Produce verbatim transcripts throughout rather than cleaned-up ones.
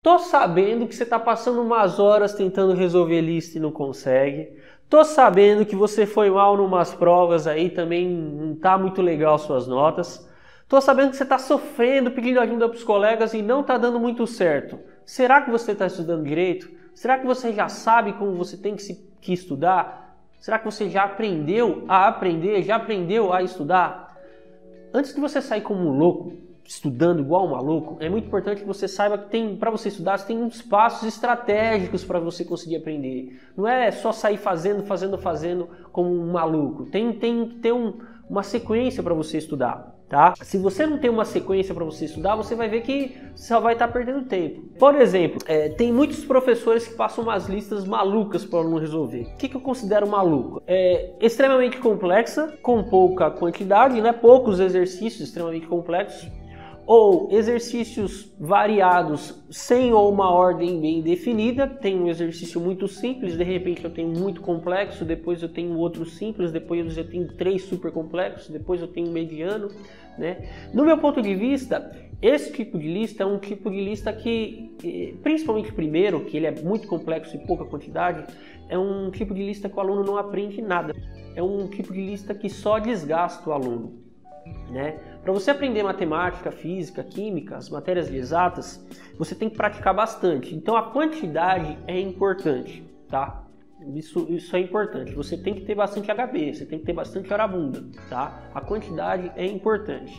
Tô sabendo que você está passando umas horas tentando resolver lista e não consegue. Tô sabendo que você foi mal numas provas aí, também não tá muito legal suas notas. Tô sabendo que você está sofrendo, pedindo ajuda para os colegas e não está dando muito certo. Será que você está estudando direito? Será que você já sabe como você tem que, se, que estudar? Será que você já aprendeu a aprender? Já aprendeu a estudar? Antes de você sair como um louco, estudando igual um maluco, é muito importante que você saiba que tem, para você estudar, você tem uns passos estratégicos para você conseguir aprender. Não é só sair fazendo, fazendo, fazendo como um maluco. Tem, tem que ter um, uma sequência para você estudar. Tá? Se você não tem uma sequência para você estudar, você vai ver que só vai estar perdendo tempo. Por exemplo, é, tem muitos professores que passam umas listas malucas para o aluno resolver. O que, que eu considero maluco? É extremamente complexa, com pouca quantidade, né? Poucos exercícios extremamente complexos, ou exercícios variados sem ou uma ordem bem definida. Tem um exercício muito simples, de repente eu tenho muito complexo, depois eu tenho outro simples, depois eu tenho três super complexos, depois eu tenho um mediano, né? No meu ponto de vista, esse tipo de lista é um tipo de lista que, principalmente o primeiro, que ele é muito complexo e pouca quantidade, é um tipo de lista que o aluno não aprende nada. É um tipo de lista que só desgasta o aluno, né? Para você aprender matemática, física, química, as matérias exatas, você tem que praticar bastante. Então a quantidade é importante, tá? Isso, isso é importante. Você tem que ter bastante H B, você tem que ter bastante hora bunda, tá? A quantidade é importante.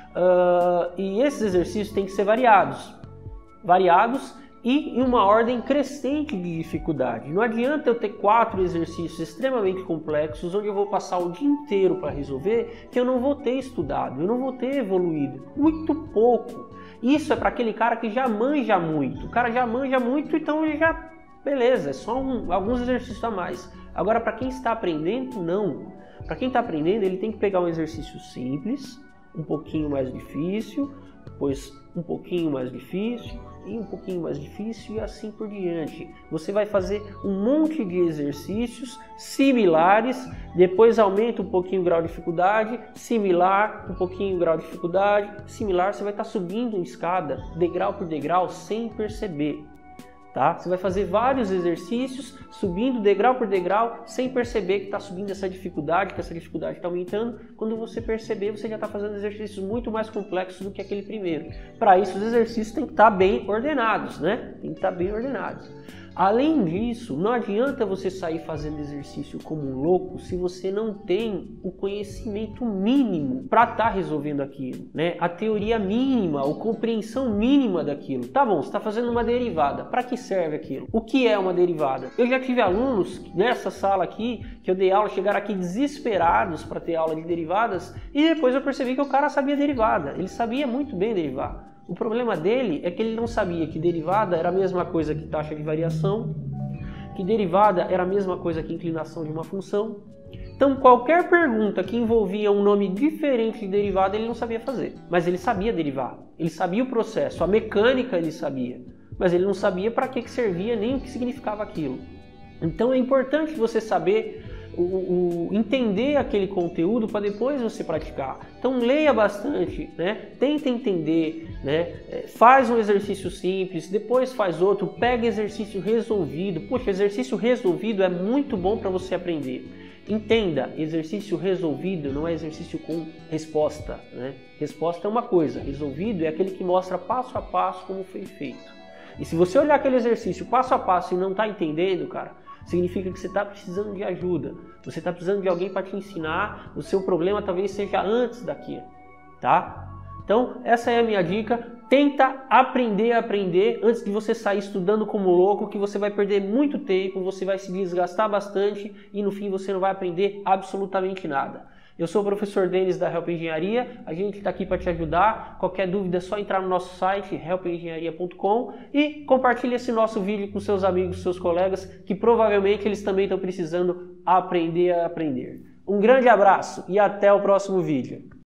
Uh, e esses exercícios têm que ser variados. Variados e em uma ordem crescente de dificuldade. Não adianta eu ter quatro exercícios extremamente complexos onde eu vou passar o dia inteiro para resolver, que eu não vou ter estudado, eu não vou ter evoluído. Muito pouco. Isso é para aquele cara que já manja muito. O cara já manja muito, então ele já... Beleza, é só um, alguns exercícios a mais. Agora, para quem está aprendendo, não. Para quem está aprendendo, ele tem que pegar um exercício simples, um pouquinho mais difícil, depois um pouquinho mais difícil e um pouquinho mais difícil e assim por diante. Você vai fazer um monte de exercícios similares, depois aumenta um pouquinho o grau de dificuldade, similar, um pouquinho o grau de dificuldade, similar, você vai estar subindo em escada, degrau por degrau, sem perceber. Tá? Você vai fazer vários exercícios, subindo degrau por degrau, sem perceber que está subindo essa dificuldade, que essa dificuldade está aumentando. Quando você perceber, você já está fazendo exercícios muito mais complexos do que aquele primeiro. Para isso, os exercícios têm que estar bem ordenados, né? Tem que estar bem ordenados. Além disso, não adianta você sair fazendo exercício como um louco se você não tem o conhecimento mínimo para estar tá resolvendo aquilo, né? A teoria mínima, a compreensão mínima daquilo. Tá bom, você está fazendo uma derivada. Para que serve aquilo? O que é uma derivada? Eu já tive alunos nessa sala aqui, que eu dei aula, chegaram aqui desesperados para ter aula de derivadas e depois eu percebi que o cara sabia derivada. Ele sabia muito bem derivar. O problema dele é que ele não sabia que derivada era a mesma coisa que taxa de variação, que derivada era a mesma coisa que inclinação de uma função. Então qualquer pergunta que envolvia um nome diferente de derivada ele não sabia fazer, mas ele sabia derivar, ele sabia o processo, a mecânica ele sabia, mas ele não sabia para que servia nem o que significava aquilo. Então é importante você saber O, o, entender aquele conteúdo para depois você praticar. Então leia bastante, né? Tenta entender, né? Faz um exercício simples, depois faz outro, pega exercício resolvido. Poxa, exercício resolvido é muito bom para você aprender. Entenda, exercício resolvido não é exercício com resposta, né? Resposta é uma coisa, resolvido é aquele que mostra passo a passo como foi feito. E se você olhar aquele exercício passo a passo e não está entendendo, cara, significa que você está precisando de ajuda, você está precisando de alguém para te ensinar, o seu problema talvez seja antes daquilo, tá? Então, essa é a minha dica, tenta aprender a aprender antes de você sair estudando como louco, que você vai perder muito tempo, você vai se desgastar bastante e no fim você não vai aprender absolutamente nada. Eu sou o professor Denis da Help Engenharia, a gente está aqui para te ajudar. Qualquer dúvida é só entrar no nosso site help engenharia ponto com e compartilhe esse nosso vídeo com seus amigos, seus colegas, que provavelmente eles também estão precisando aprender a aprender. Um grande abraço e até o próximo vídeo.